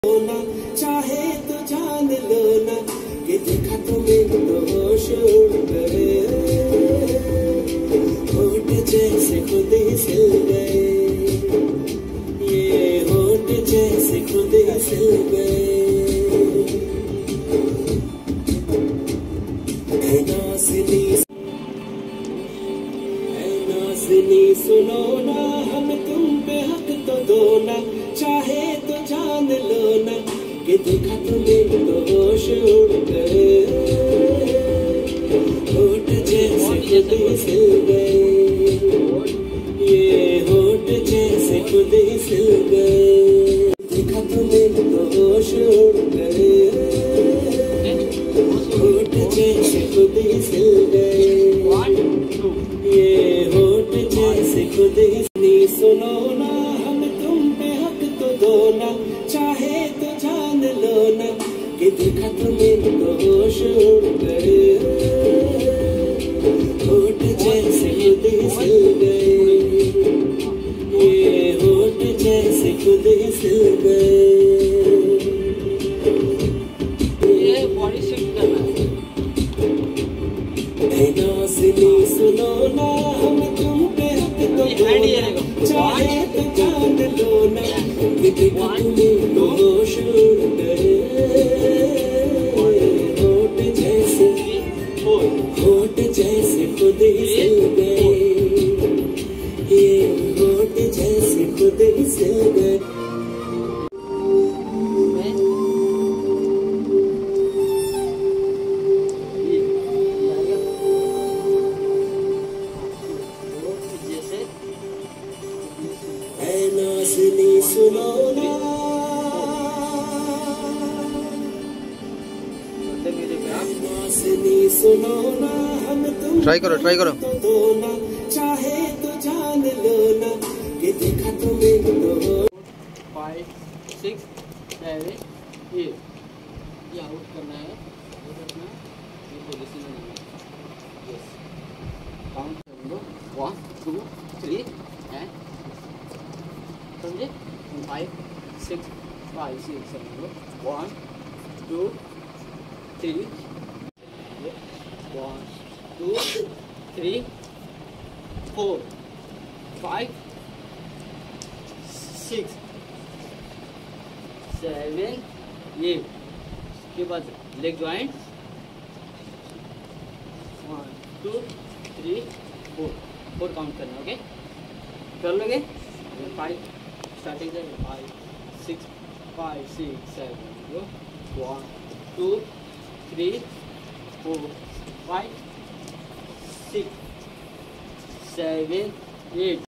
ना चाहे तो जान लो ना कि देखा तुम्हें तो होश उड़ गए, होठ जैसे खुद ही सिल गए, ये होठ जैसे खुद ही सिल गए। नाज़नी सुनो ना हम तुम पे हक तो दो ना, चाहे तो जान लो ना कि देखा तुम्हें तो होश उड़ गए, होठ जैसे खुद ही सिल गए, ये होठ जैसे खुद ही सिल गए, देखा तुम्हें तो होश उड़ गए, होठ जैसे खुद ही सिल गए, ये होठ जैसे खुद ही। सुनो ना हम तुम पे हक तो दो ना, चाहे तो जान लो ना कि देखा तुम्हें तो होश उड़ गए, होठ जैसे खुद ही सिल गए, ये होठ जैसे खुद ही सिल गए। नाज़नी सुनो ना हम तुम पे हक तो दो ना, चाहे तो जान लो ना कि देखा तुम्हें तो होश उड़ गए, होठ जैसे खुद ही सिल गए, ये होठ जैसे खुद ही सिल गए। नाज़नी सुनो ना नाज़नी सुनो ना हम तुम ट्राई करो तो दो ना, चाहे तो जान लो ना कि देखा तुम्हें तो 5 6 7 8 ये आउट करना है, ये पोजीशन में है। यस काउंट कर लो 1 2 3 एंड समझे 5 6 5 6 7 1 2 3 1 2 3 4 5 6 7 8 के बाद लेग ज्वाइंट 1 2 3 4 काउंट करना। ओके कर लोगे 5 स्टार्टिंग से 5 6 5 6 7 1 2 3 4 5 6 7 8